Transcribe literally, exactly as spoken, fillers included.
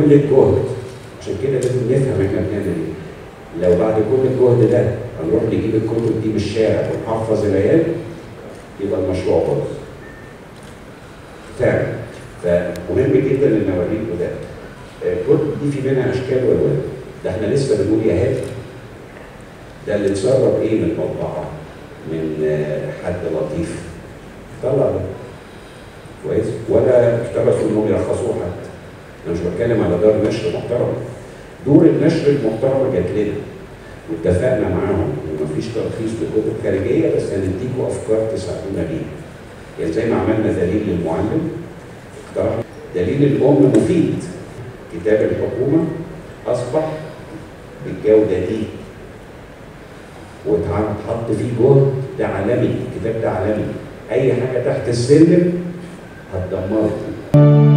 كل الجهد، عشان كده لازم نفهم احنا بنعمل ايه. لو بعد كل الجهد ده هنروح نجيب الكتب دي من الشارع ونحفظ العيال يبقى المشروع باظ. فعلا. فمهم جدا ان اوريكم ده. الكتب دي في منها اشكال والوان. ده احنا لسه بنقول يا هادي. ده اللي اتسرب ايه من المطبعه من حد لطيف. طلع ده. كويس؟ ولا اقترحوا انهم يرخصوه حتى. انا مش بتكلم على دار نشر محترمه. دور النشر المحترمه جات لنا واتفقنا معاهم ان مفيش ترخيص لكتب خارجيه، بس هنديكوا افكار تساعدونا بيها. يعني زي ما عملنا دليل للمعلم، اقترح دليل الام مفيد. كتاب الحكومه اصبح بالجوده دي واتحط فيه جهد. ده عالمي، الكتاب ده عالمي. اي حاجه تحت السلم هتدمره.